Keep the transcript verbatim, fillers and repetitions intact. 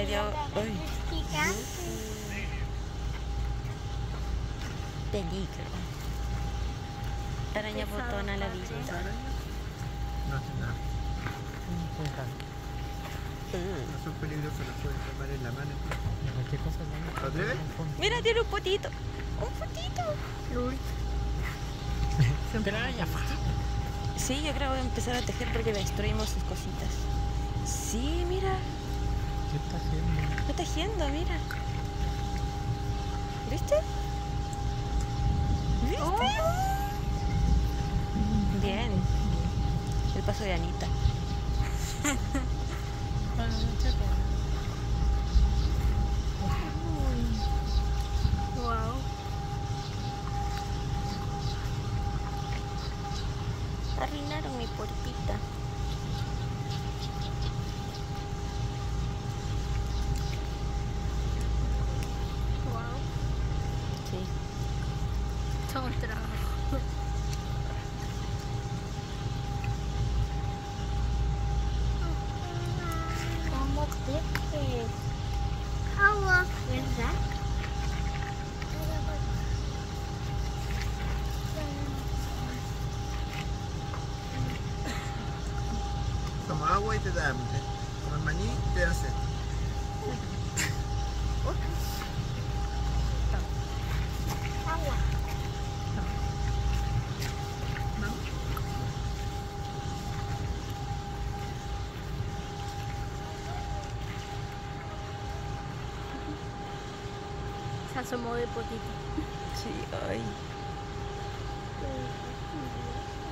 medio... Ay. Peligro. Araña botona la vista. No hace nada. No son peligrosos, los pueden tomar en la mano. ¿Qué cosa es? ¿Lo atreves? Mira, tiene un potito. Un potito. Pero araña. Sí, yo creo que voy a empezar a tejer porque destruimos sus cositas. Sí, mira. ¿Qué está haciendo? Está tejiendo, mira. ¿Viste? ¿Viste? Oh. Bien. El paso de Anita. Wow. Arruinaron mi puertita. Wow. Sí. Todo un trabajo. ¿Cómo crees? Agua, ¿verdad? Toma agua y te da hambre. Como el maní te hace. Agua. Se asomó de potito. Sí, ay. Sí.